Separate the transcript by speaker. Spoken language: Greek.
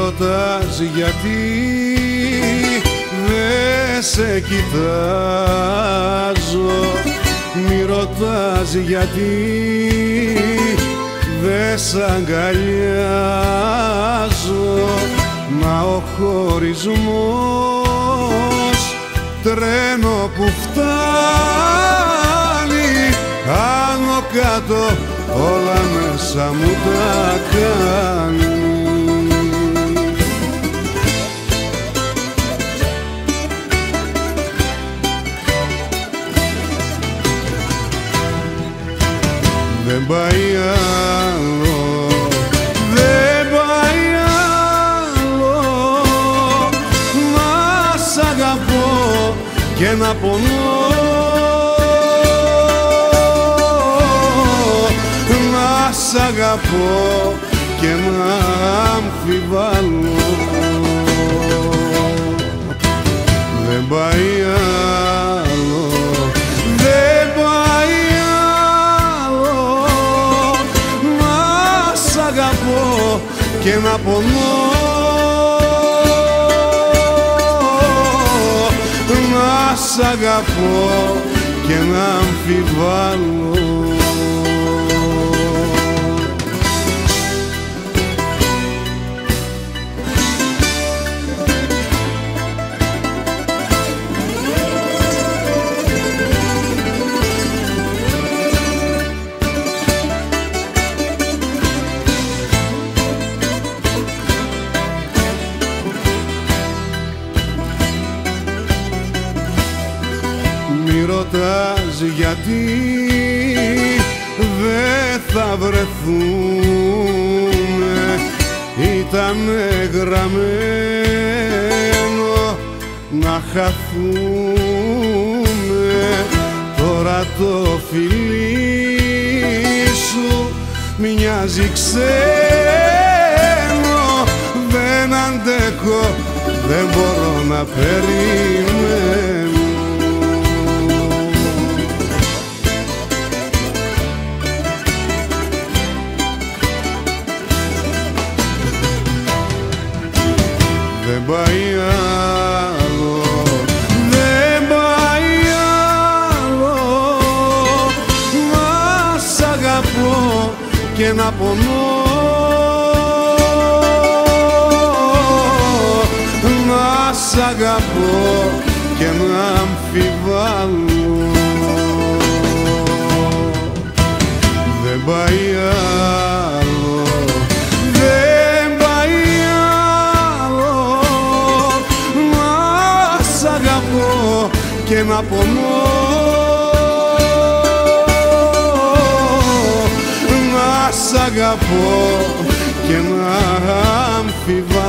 Speaker 1: ρωτάς γιατί δε σε κοιτάζω, μη ρωτάς γιατί δε σ' αγκαλιάζω, μα ο χωρισμός τρένο που φτάνει άνω κάτω όλα μέσα μου τα κάνει. Δεν πάει άλλο, δεν πάει άλλο να σ' αγαπώ και να πονώ, να σ' αγαπώ και να αμφιβάλλω. Δεν πάει άλλο, δεν πάει άλλο να σ' αγαπώ και να πονώ, να σ' αγαπώ και να αμφιβάλλω. Μη ρωτάς γιατί δεν θα βρεθούμε, ήτανε γραμμένο να χαθούμε. Τώρα το φιλί σου μοιάζει ξένο, δεν αντέχω, δεν μπορώ να περιμένω. Δεν πάει άλλο, δεν πάει άλλο να σ' αγαπώ και να πονώ, να σ' αγαπώ και να αμφιβάλλω. Δεν πάει άλλο, δεν πάει άλλο να σ' αγαπώ και να πονώ, να σ' αγαπώ και να αμφιβάλλω.